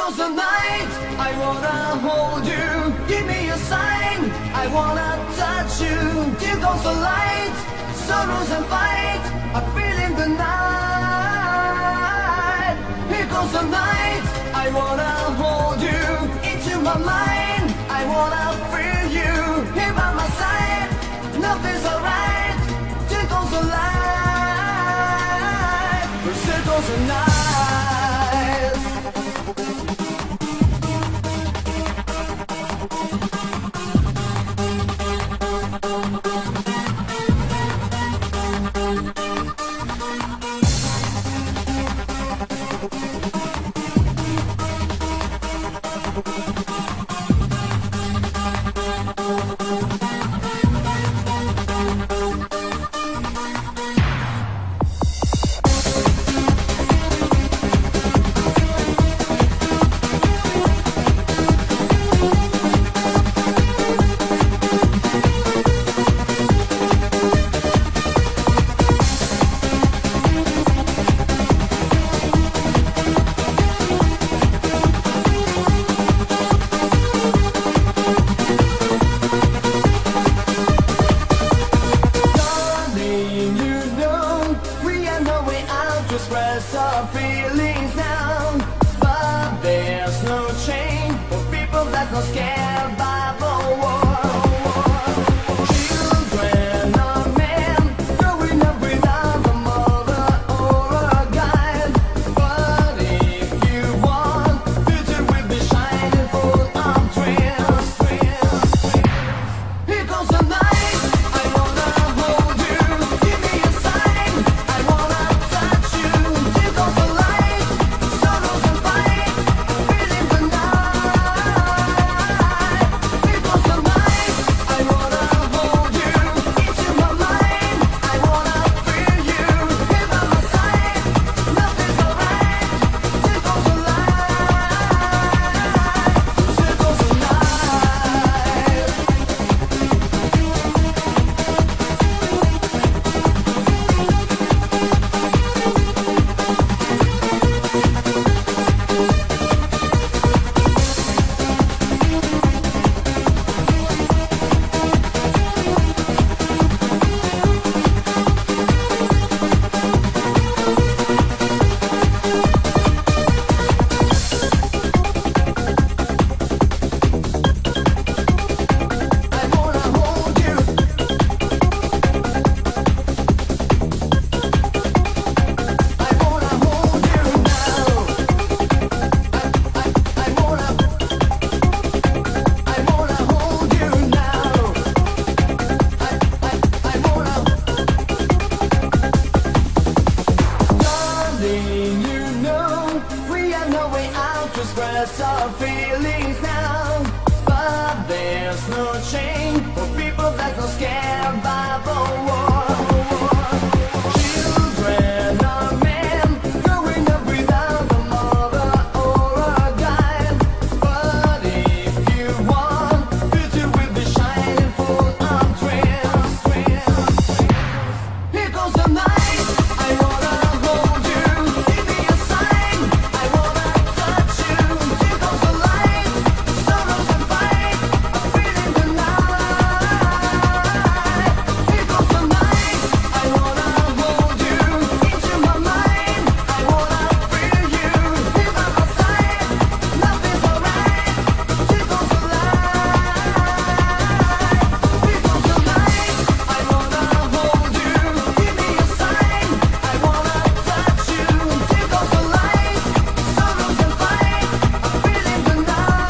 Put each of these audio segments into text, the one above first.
goes the night, I wanna hold you. Give me a sign, I wanna touch you. Here goes the light, sorrows and fight, I feel in the night. Here goes the night, I wanna hold you. Into my mind, I wanna feel you. Here by my side, nothing's alright. Here goes the light, here goes the night. Express our feelings now, but there's no change for people that's not scared by the war. Children are men growing up without a mother or a guide. But if you want, future will be shining full of dreams. Here goes the night, I wanna hold you. Give me a sign, I wanna touch you. Here goes the light, sorrows and fight, feeling the night. Here goes the night, I wanna hold you. Into my mind, I wanna feel you. Here by my side, nothing's alright. Here goes the light, here goes the night. I wanna hold you. I wanna hold you now. I wanna hold you now. I wanna. Darling, you know we have no way out to express our feelings now, but there's no change for people that's not scared by the war. Children are men growing up without a mother or a guide. But if you want, future will be shining full of dreams. Here goes the night, I wanna hold you. Give me a sign, I wanna touch you. Here goes the light, sorrows and fight, I feel in the night. Here goes the night, I wanna hold you. Into my mind, I wanna feel you. Here by my side, nothing's alright. Here goes the light, here goes the night, I wanna hold you. Give me a sign, I wanna touch you. Here goes the light, sorrows and fight, I feel in the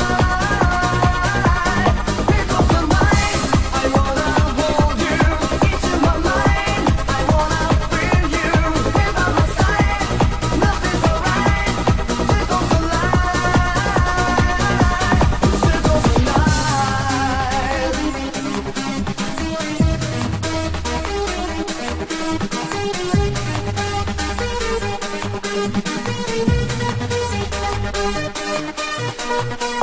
night. Here goes the night, I wanna hold you. Into my mind, I wanna feel you. Here by my side, nothing's alright. Here goes the light, here goes the night.